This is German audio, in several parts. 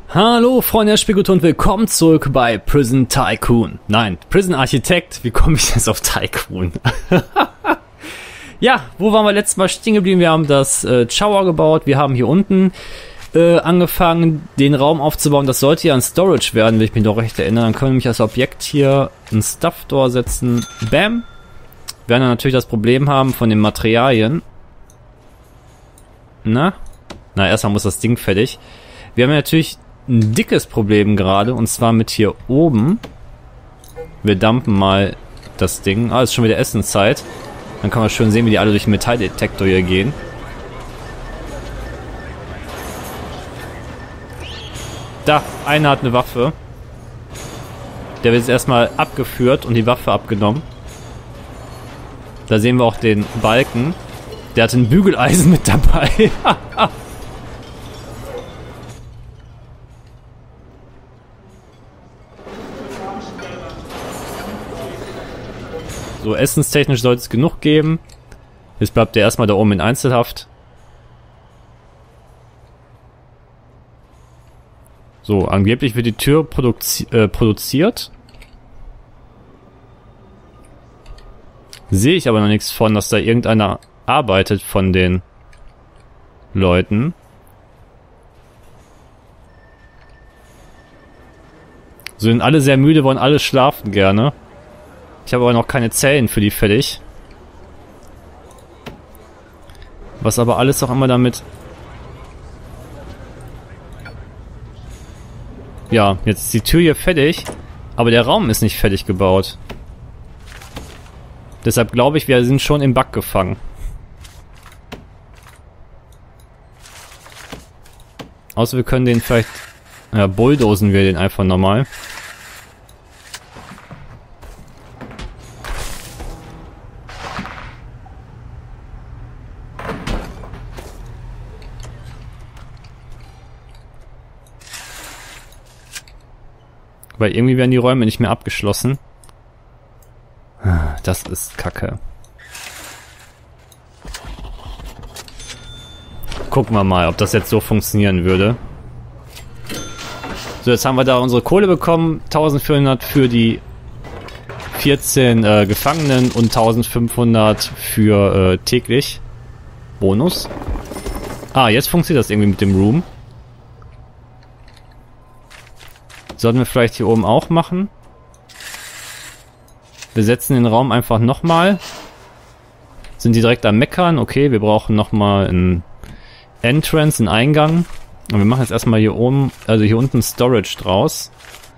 Hallo Freunde der Spielkultur und willkommen zurück bei Prison Tycoon. Nein, Prison Architect. Wie komme ich jetzt auf Tycoon? Ja, wo waren wir letztes Mal stehen geblieben? Wir haben das Shower gebaut. Wir haben hier unten angefangen, den Raum aufzubauen. Das sollte ja ein Storage werden, will ich mich noch recht erinnern. Dann können wir nämlich als Objekt hier ein Stuff Door setzen. Bam. Wir werden dann natürlich das Problem haben von den Materialien. Na, erstmal muss das Ding fertig. Wir haben ja natürlich ein dickes Problem gerade, und zwar mit hier oben. Wir dumpen mal das Ding. Ah, ist schon wieder Essenszeit. Dann kann man schön sehen, wie die alle durch den Metalldetektor hier gehen. Da, einer hat eine Waffe. Der wird jetzt erstmal abgeführt und die Waffe abgenommen. Da sehen wir auch den Balken. Der hat ein Bügeleisen mit dabei. So, essenstechnisch sollte es genug geben. Jetzt bleibt der erstmal da oben in Einzelhaft. So, angeblich wird die Tür produziert. Sehe ich aber noch nichts von, dass da irgendeiner arbeitet von den Leuten. So, sind alle sehr müde, wollen alle schlafen gerne. Ich habe aber noch keine Zellen für die fertig. Was aber alles auch immer damit... Ja, jetzt ist die Tür hier fertig, aber der Raum ist nicht fertig gebaut. Deshalb glaube ich, wir sind schon im Bug gefangen. Außer wir können den vielleicht... Ja, bulldozen wir den einfach nochmal. Weil irgendwie werden die Räume nicht mehr abgeschlossen. Das ist Kacke. Gucken wir mal, ob das jetzt so funktionieren würde. So, jetzt haben wir da unsere Kohle bekommen. 1400 für die 14 Gefangenen und 1500 für täglich. Bonus. Ah, jetzt funktioniert das irgendwie mit dem Room. Sollten wir vielleicht hier oben auch machen. Wir setzen den Raum einfach nochmal. Sind die direkt am Meckern? Okay, wir brauchen nochmal einen Entrance, einen Eingang. Und wir machen jetzt erstmal hier oben, also hier unten Storage draus.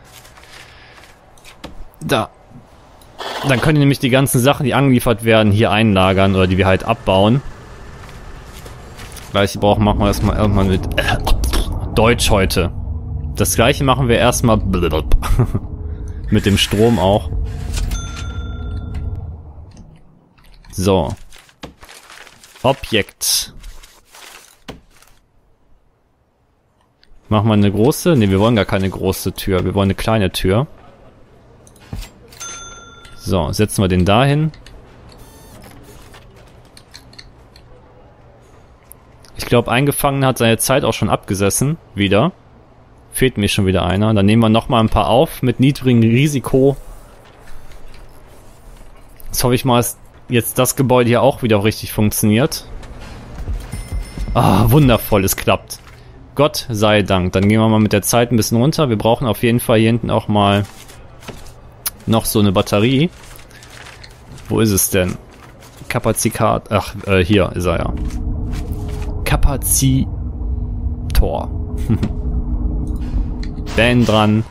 Da. Dann können die nämlich die ganzen Sachen, die angeliefert werden, hier einlagern oder die wir halt abbauen. Gleich brauchen machen wir erstmal irgendwann mit Deutsch heute. Das gleiche machen wir erstmal mit dem Strom auch. So. Objekt. Machen wir eine große? Ne, wir wollen gar keine große Tür. Wir wollen eine kleine Tür. So, setzen wir den dahin. Ich glaube, ein Gefangener hat seine Zeit auch schon abgesessen. Wieder. Fehlt mir schon wieder einer. Dann nehmen wir nochmal ein paar auf mit niedrigem Risiko. Jetzt hoffe ich mal, dass jetzt das Gebäude hier auch wieder richtig funktioniert. Ah, wundervoll, es klappt. Gott sei Dank. Dann gehen wir mal mit der Zeit ein bisschen runter. Wir brauchen auf jeden Fall hier hinten auch mal noch so eine Batterie. Wo ist es denn? Kapazität. Ach, hier ist er ja. Kapazitor. Band dran.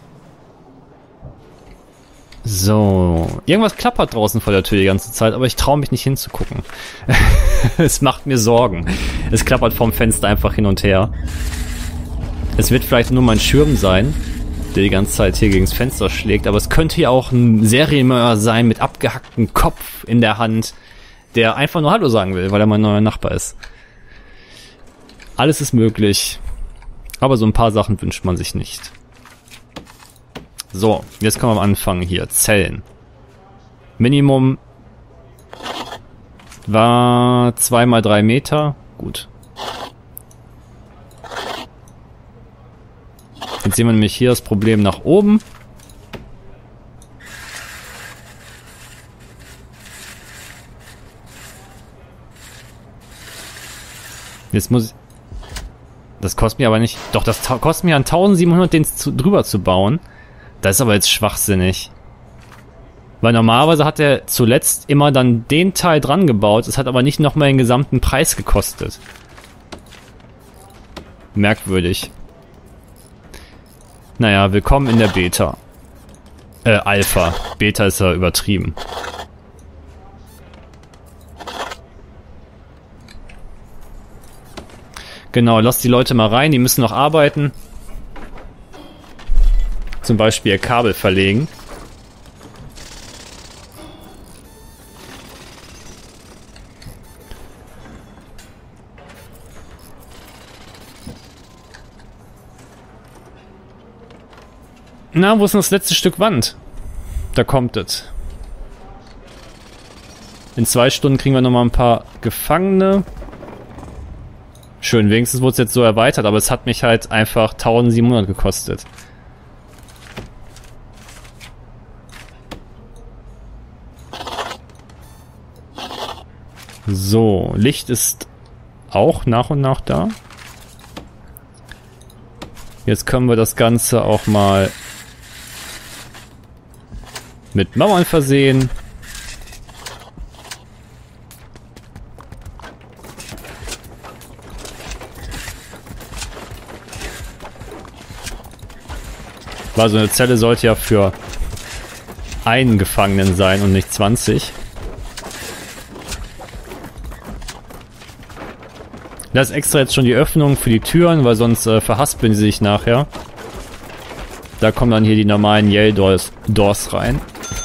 So. Irgendwas klappert draußen vor der Tür die ganze Zeit, aber ich traue mich nicht hinzugucken. Es macht mir Sorgen. Es klappert vorm Fenster einfach hin und her. Es wird vielleicht nur mein Schirm sein, der die ganze Zeit hier gegen das Fenster schlägt, aber es könnte ja auch ein Serienmörder sein mit abgehacktem Kopf in der Hand, der einfach nur Hallo sagen will, weil er mein neuer Nachbar ist. Alles ist möglich. Aber so ein paar Sachen wünscht man sich nicht. So, jetzt können wir anfangen hier. Zellen. Minimum war 2 mal 3 Meter. Gut. Jetzt sehen wir nämlich hier das Problem nach oben. Jetzt muss ich... Das kostet mir aber nicht... Doch, das kostet mir an 1700, den drüber zu bauen. Das ist aber jetzt schwachsinnig. Weil normalerweise hat er zuletzt immer dann den Teil dran gebaut. Es hat aber nicht nochmal den gesamten Preis gekostet. Merkwürdig. Naja, willkommen in der Beta. Alpha. Beta ist ja übertrieben. Genau, lass die Leute mal rein, die müssen noch arbeiten. Zum Beispiel ihr Kabel verlegen. Na, wo ist denn das letzte Stück Wand? Da kommt es. In 2 Stunden kriegen wir nochmal ein paar Gefangene. Schön, wenigstens wurde es jetzt so erweitert, aber es hat mich halt einfach 1700 gekostet. So, Licht ist auch nach und nach da. Jetzt können wir das Ganze auch mal mit Mauern versehen. Weil so eine Zelle sollte ja für einen Gefangenen sein und nicht 20. Das ist extra jetzt schon die Öffnung für die Türen, weil sonst verhaspeln sie sich nachher. Da kommen dann hier die normalen Yell-Doors rein.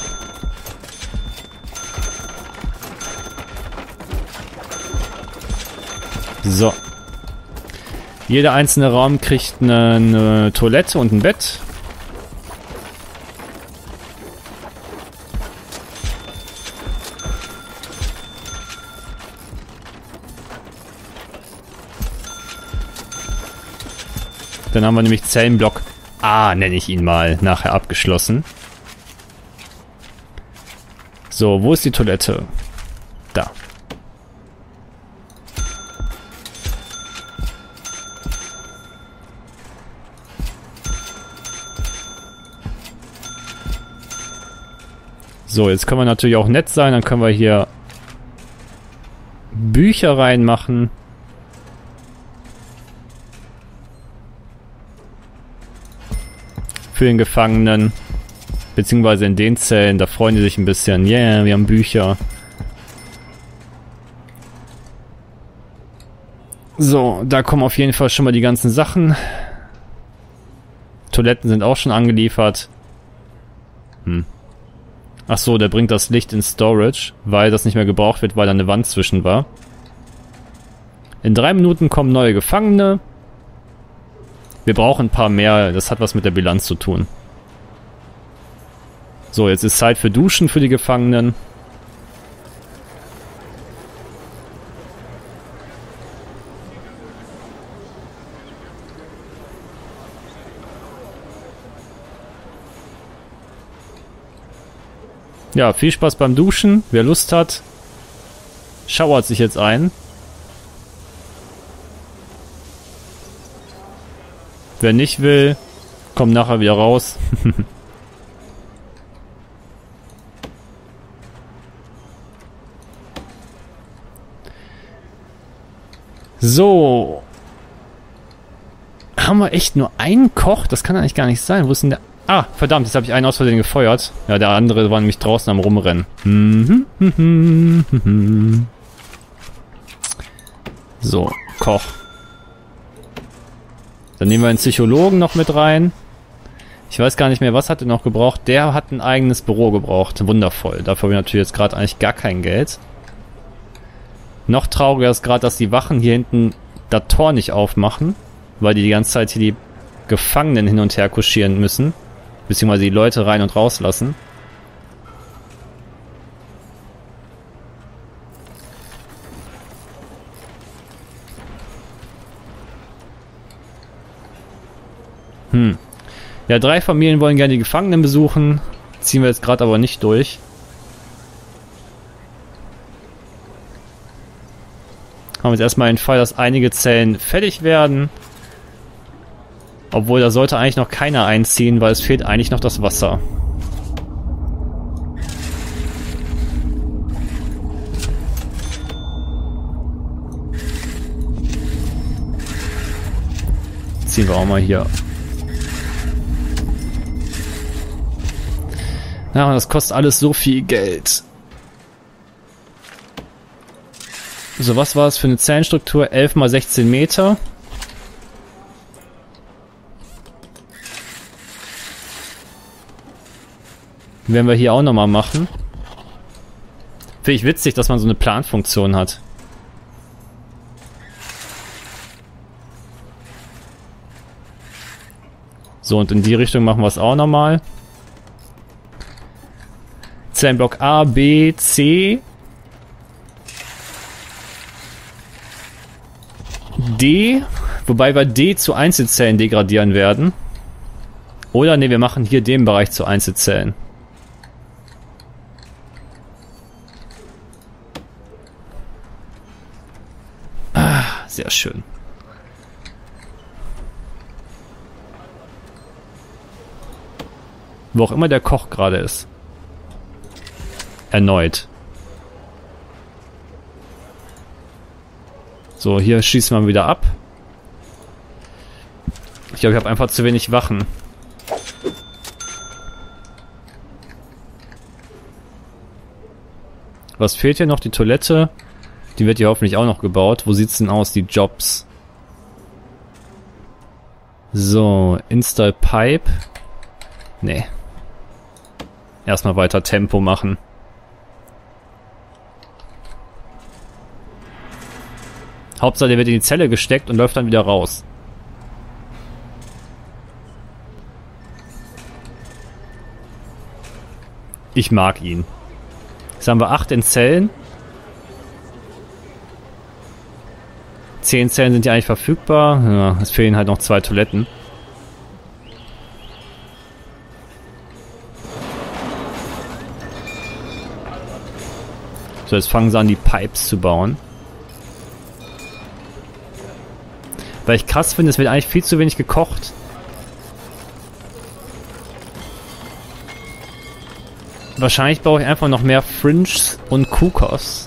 So. Jeder einzelne Raum kriegt eine Toilette und ein Bett. Dann haben wir nämlich Zellenblock A, nenne ich ihn mal, nachher abgeschlossen. So, wo ist die Toilette? Da. So, jetzt können wir natürlich auch nett sein. Dann können wir hier Bücher reinmachen. Für den Gefangenen. Beziehungsweise in den Zellen. Da freuen die sich ein bisschen. Yeah, wir haben Bücher. So, da kommen auf jeden Fall schon mal die ganzen Sachen. Toiletten sind auch schon angeliefert. Ach so, der bringt das Licht in Storage, weil das nicht mehr gebraucht wird, weil da eine Wand zwischen war. In 3 Minuten kommen neue Gefangene. Wir brauchen ein paar mehr, das hat was mit der Bilanz zu tun. So, jetzt ist Zeit für Duschen für die Gefangenen. Ja, viel Spaß beim Duschen. Wer Lust hat, schauert sich jetzt ein. Wer nicht will, kommt nachher wieder raus. So. Haben wir echt nur einen Koch? Das kann eigentlich gar nicht sein. Wo ist denn der... Ah, verdammt, jetzt habe ich einen aus Versehen gefeuert. Ja, der andere war nämlich draußen am Rumrennen. So, Koch. Dann nehmen wir einen Psychologen noch mit rein. Ich weiß gar nicht mehr, was hat er noch gebraucht. Der hat ein eigenes Büro gebraucht. Wundervoll. Dafür habe ich natürlich jetzt gerade eigentlich gar kein Geld. Noch trauriger ist gerade, dass die Wachen hier hinten das Tor nicht aufmachen. Weil die ganze Zeit hier die Gefangenen hin und her kutschieren müssen. Beziehungsweise die Leute rein und rauslassen. Ja, 3 Familien wollen gerne die Gefangenen besuchen. Ziehen wir jetzt gerade aber nicht durch. Haben jetzt erstmal den Fall, dass einige Zellen fertig werden. Obwohl, da sollte eigentlich noch keiner einziehen, weil es fehlt eigentlich noch das Wasser. Ziehen wir auch mal hier. Ja, und das kostet alles so viel Geld. So, was war es für eine Zellenstruktur? 11 mal 16 Meter. Werden wir hier auch nochmal machen. Finde ich witzig, dass man so eine Planfunktion hat. So, und in die Richtung machen wir es auch nochmal. Zellenblock A, B, C, D, wobei wir D zu Einzelzellen degradieren werden. Oder ne, wir machen hier den Bereich zu Einzelzellen. Ah, sehr schön. Wo auch immer der Koch gerade ist. Erneut. So, hier schießen wir wieder ab. Ich glaube, ich habe einfach zu wenig Wachen. Was fehlt hier noch? Die Toilette. Die wird hier hoffentlich auch noch gebaut. Wo sieht's denn aus? Die Jobs. So, Install Pipe. Nee. Erstmal weiter Tempo machen. Hauptsache, der wird in die Zelle gesteckt und läuft dann wieder raus. Ich mag ihn. Jetzt haben wir 8 in Zellen. 10 Zellen sind ja eigentlich verfügbar. Ja, es fehlen halt noch 2 Toiletten. So, jetzt fangen sie an, die Pipes zu bauen. Weil ich krass finde, es wird eigentlich viel zu wenig gekocht. Wahrscheinlich brauche ich einfach noch mehr Fringes und Kukos.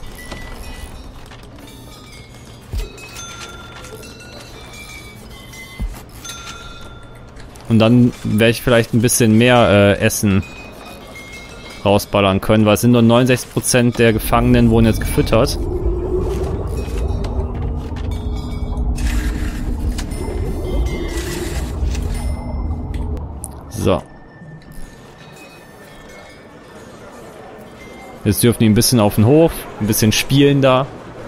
Und dann werde ich vielleicht ein bisschen mehr Essen rausballern können, weil es sind nur 69% der Gefangenen wurden jetzt gefüttert. So. Jetzt dürfen die ein bisschen auf den Hof, ein bisschen spielen da.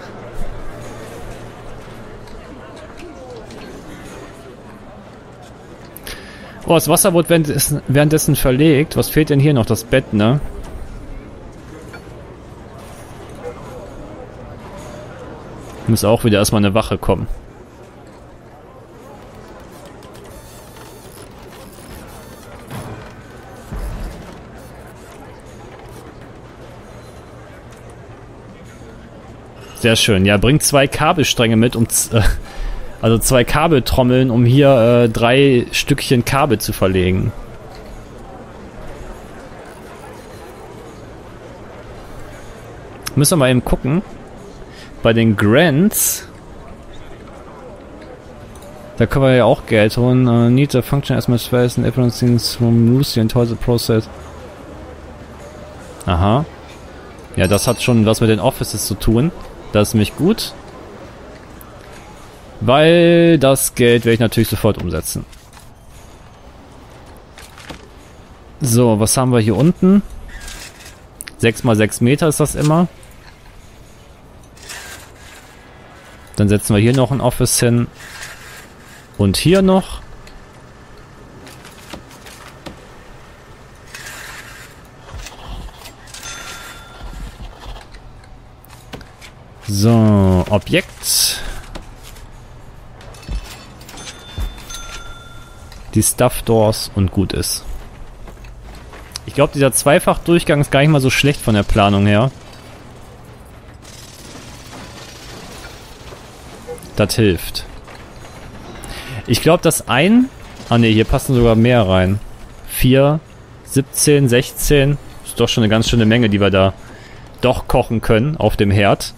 Oh, das Wasser wurde währenddessen verlegt. Was fehlt denn hier noch? Das Bett, ne? Muss auch wieder erstmal eine Wache kommen. Sehr schön. Ja, bringt 2 Kabelstränge mit, also 2 Kabeltrommeln, um hier 3 Stückchen Kabel zu verlegen. Müssen wir mal eben gucken. Bei den Grants, da können wir ja auch Geld holen. Need a function as much space and everyone seems from Lucy and towards the process. Aha. Ja, das hat schon was mit den Offices zu tun. Das ist nämlich gut. Weil das Geld werde ich natürlich sofort umsetzen. So, was haben wir hier unten? 6 mal 6 Meter ist das immer. Dann setzen wir hier noch ein Office hin. Und hier noch. So, die Stuff Doors und gut ist. Ich glaube, dieser Zweifach-Durchgang ist gar nicht mal so schlecht von der Planung her. Das hilft. Ich glaube, dass ein... Ah ne, hier passen sogar mehr rein. 4, 17, 16. Ist doch schon eine ganz schöne Menge, die wir da doch kochen können auf dem Herd.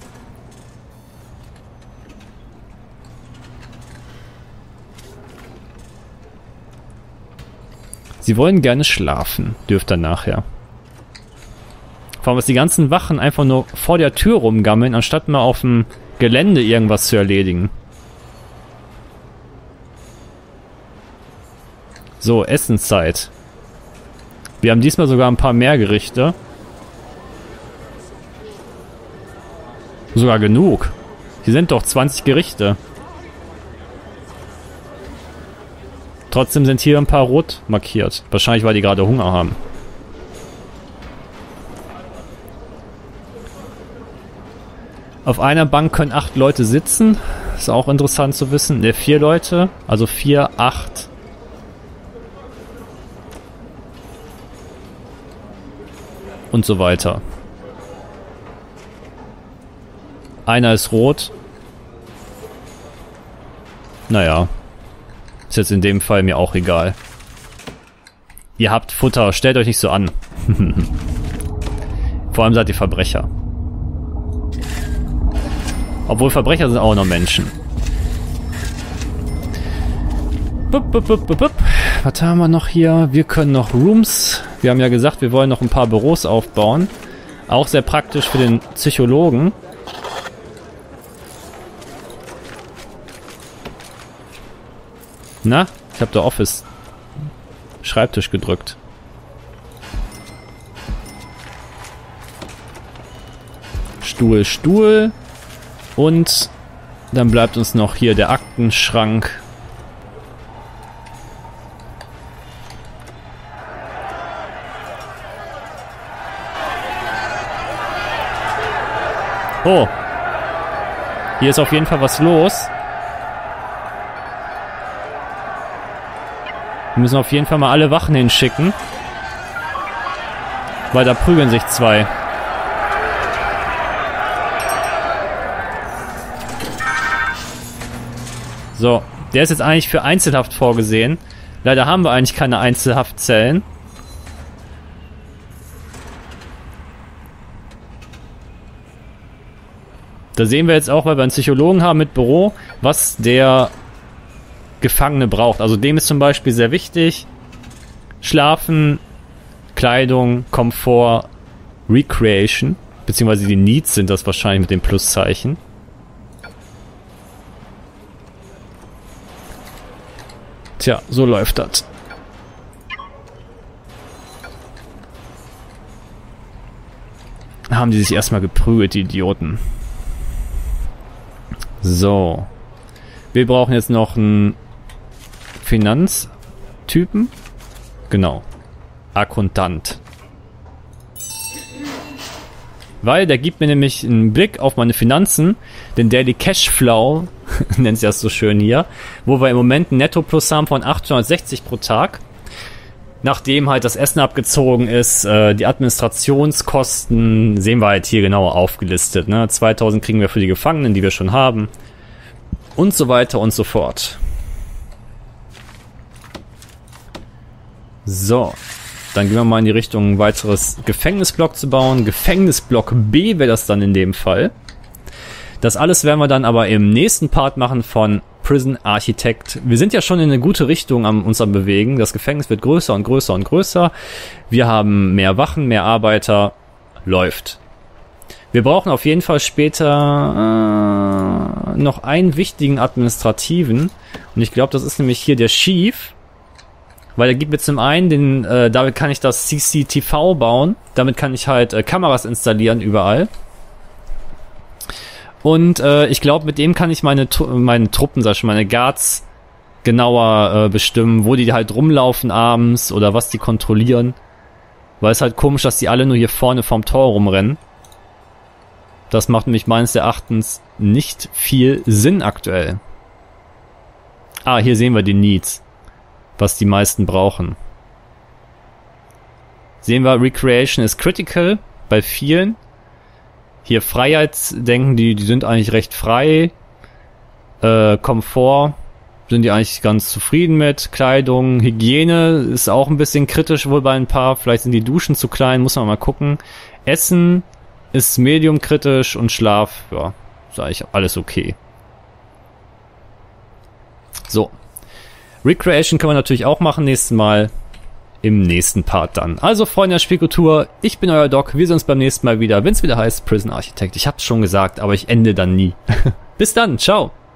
Sie wollen gerne schlafen, dürft ihr nachher. Vor allem, dass die ganzen Wachen einfach nur vor der Tür rumgammeln, anstatt mal auf dem Gelände irgendwas zu erledigen. So, Essenszeit. Wir haben diesmal sogar ein paar mehr Gerichte. Sogar genug. Hier sind doch 20 Gerichte. Trotzdem sind hier ein paar rot markiert. Wahrscheinlich, weil die gerade Hunger haben. Auf einer Bank können 8 Leute sitzen. Ist auch interessant zu wissen. Ne, 4 Leute. Also 4, 8. Und so weiter. Einer ist rot. Naja. Ist jetzt in dem Fall mir auch egal. Ihr habt Futter, stellt euch nicht so an. Vor allem seid ihr Verbrecher. Obwohl Verbrecher sind auch noch Menschen. Bup, bup, bup, bup, bup. Was haben wir noch hier? Wir können noch Rooms. Wir haben ja gesagt, wir wollen noch ein paar Büros aufbauen. Auch sehr praktisch für den Psychologen. Na, ich habe da Office Schreibtisch gedrückt. Stuhl, Stuhl. Und dann bleibt uns noch hier der Aktenschrank. Oh. Hier ist auf jeden Fall was los. Wir müssen auf jeden Fall mal alle Wachen hinschicken. Weil da prügeln sich 2. So, der ist jetzt eigentlich für Einzelhaft vorgesehen. Leider haben wir eigentlich keine Einzelhaftzellen. Da sehen wir jetzt auch, weil wir einen Psychologen haben mit Büro, was der Gefangene braucht. Also dem ist zum Beispiel sehr wichtig: Schlafen, Kleidung, Komfort, Recreation, beziehungsweise die Needs sind das wahrscheinlich mit dem Pluszeichen. Tja, so läuft das. Haben die sich erstmal geprügelt, die Idioten. So. Wir brauchen jetzt noch einen Finanztypen. Genau. Akkuntant. Weil der gibt mir nämlich einen Blick auf meine Finanzen, den Daily Cashflow, nennt sich das so schön hier, wo wir im Moment einen Netto-Plus haben von 860 pro Tag. Nachdem halt das Essen abgezogen ist, die Administrationskosten sehen wir halt hier genauer aufgelistet. Ne? 2000 kriegen wir für die Gefangenen, die wir schon haben. Und so weiter und so fort. So. Dann gehen wir mal in die Richtung, ein weiteres Gefängnisblock zu bauen. Gefängnisblock B wäre das dann in dem Fall. Das alles werden wir dann aber im nächsten Part machen von Prison Architect. Wir sind ja schon in eine gute Richtung an uns am Bewegen. Das Gefängnis wird größer und größer und größer. Wir haben mehr Wachen, mehr Arbeiter. Läuft. Wir brauchen auf jeden Fall später noch einen wichtigen Administrativen. Und ich glaube, das ist nämlich hier der Chief. Weil er gibt mir zum einen damit kann ich das CCTV bauen. Damit kann ich halt Kameras installieren überall. Und ich glaube, mit dem kann ich meine Truppen, sag ich schon, meine Guards genauer bestimmen, wo die halt rumlaufen abends oder was die kontrollieren. Weil es halt komisch, dass die alle nur hier vorne vorm Tor rumrennen. Das macht nämlich meines Erachtens nicht viel Sinn aktuell. Ah, hier sehen wir die Needs. was die meisten brauchen. Sehen wir, Recreation ist critical bei vielen. Hier Freiheitsdenken, die sind eigentlich recht frei. Komfort sind die eigentlich ganz zufrieden mit. Kleidung, Hygiene ist auch ein bisschen kritisch wohl bei ein paar. Vielleicht sind die Duschen zu klein, muss man mal gucken. Essen ist medium kritisch und Schlaf, ja, ist eigentlich alles okay. So. Recreation können wir natürlich auch machen nächstes Mal. Im nächsten Part dann. Also Freunde der Spielkultur, ich bin euer Doc. Wir sehen uns beim nächsten Mal wieder, wenn es wieder heißt Prison Architect. Ich hab's schon gesagt, aber ich ende dann nie. Bis dann, ciao.